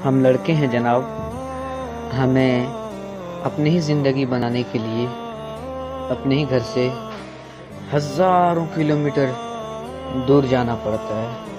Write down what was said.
हम लड़के हैं जनाब, हमें अपनी ही ज़िंदगी बनाने के लिए अपने ही घर से हज़ारों किलोमीटर दूर जाना पड़ता है।